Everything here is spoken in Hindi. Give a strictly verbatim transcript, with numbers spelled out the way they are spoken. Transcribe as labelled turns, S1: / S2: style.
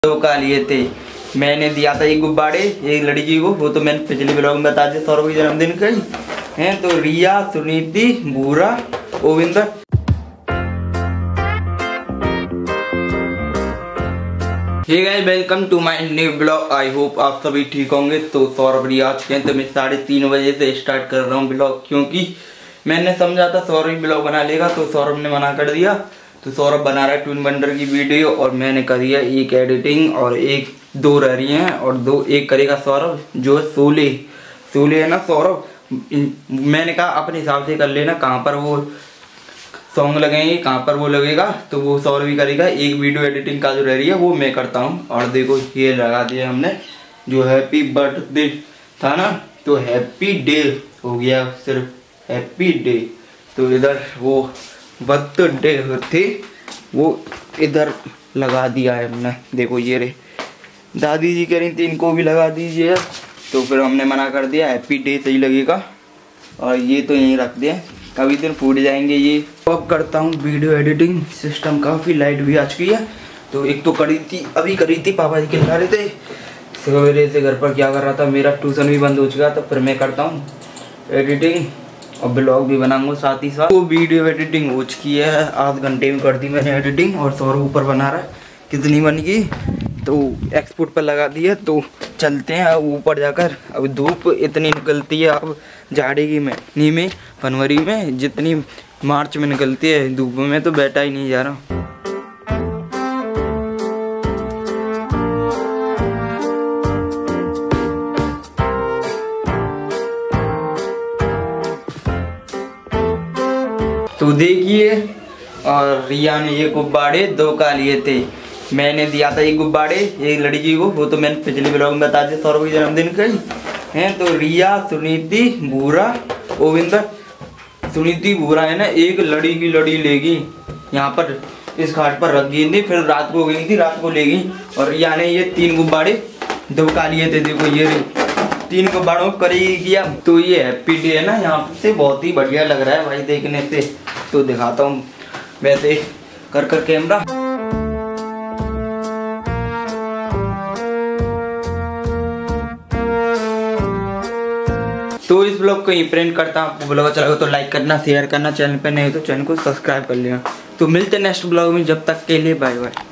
S1: दो का लिए थे। मैंने दिया था एक गुब्बारे एक लड़की को, वो तो मैंने पिछले ब्लॉग में बता दिया। सौरभ के जन्मदिन का ही है। तो Riya, Suniti, Bhura, Ovinder. Hey guys, welcome to my new blog. I hope आप सभी ठीक होंगे। तो सौरभ रिया आ चुके हैं, तो मैं साढ़े तीन बजे से स्टार्ट कर रहा हूँ ब्लॉग, क्योंकि मैंने समझा था सौरभ ब्लॉग बना लेगा, तो सौरभ ने मना कर दिया। तो सौरभ बना रहा है ट्विन वंडर की वीडियो और मैंने करी है एक एडिटिंग और एक दो रह रही हैं और दो एक करेगा सौरभ, जो है सोले सोले है ना सौरभ। मैंने कहा अपने हिसाब से कर लेना, कहाँ पर वो सॉन्ग लगेंगे कहाँ पर वो लगेगा, तो वो सौरभ ही करेगा। एक वीडियो एडिटिंग का जो रह रही है वो मैं करता हूँ। और देखो ये लगा दिया हमने, जो हैप्पी बर्थडे था ना, तो हैप्पी डे हो गया, सिर्फ हैप्पी डे। तो इधर वो बर्थडे थे वो इधर लगा दिया है हमने। देखो ये रे, दादी जी कह रही थी इनको भी लगा दीजिए, तो फिर हमने मना कर दिया, हैप्पी डे सही लगेगा। और ये तो यहीं रख दिया, कभी दिन फूट जाएंगे ये। तो अब करता हूँ वीडियो एडिटिंग। सिस्टम काफ़ी लाइट भी आ चुकी है। तो एक तो करी थी अभी करी थी पापा जी के ला रहे थे सवेरे से, घर पर क्या कर रहा था, मेरा ट्यूशन भी बंद हो चुका, तो फिर मैं करता हूँ एडिटिंग और ब्लॉग भी बनाऊंगा साथ ही साथ। तो वीडियो एडिटिंग हो चुकी है, आध घंटे में कर दी मैंने एडिटिंग। और सौरभ ऊपर बना रहा है, कितनी बन गई, तो एक्सपोर्ट पर लगा दी है। तो चलते हैं अब ऊपर जाकर। अब धूप इतनी निकलती है अब जाड़े में नहीं में फरवरी में, जितनी मार्च में निकलती है धूप में, तो बैठा ही नहीं जा रहा। तो देखिए, और रिया ने ये गुब्बारे दो का लिए थे। मैंने दिया था एक गुब्बारे एक लड़की को, वो तो मैंने पिछले ब्लॉग में बता दिया। सौरभ के जन्मदिन का ही है। तो रिया, सुनीति, भूरा, ओविंदर। सुनीति भूरा है ना, एक लड़ी की लड़ी लेगी, यहाँ पर इस घाट पर रख गई थी, फिर रात को गई थी, रात को ले गई। और रिया ने ये तीन गुब्बारे दो का लिए थे। देखो ये तीन गुब्बारों को करी किया। तो ये हैप्पी डे है ना, यहाँ से बहुत ही बढ़िया लग रहा है भाई देखने से। तो दिखाता हूँ वैसे कर कर कैमरा। तो इस ब्लॉग को यहीं प्रिंट करता हूँ। आपको ब्लॉग अच्छा लगा तो लाइक करना, शेयर करना, चैनल पे नहीं हो तो चैनल को सब्सक्राइब कर लेना। तो मिलते हैं नेक्स्ट ब्लॉग में, जब तक के लिए बाय बाय।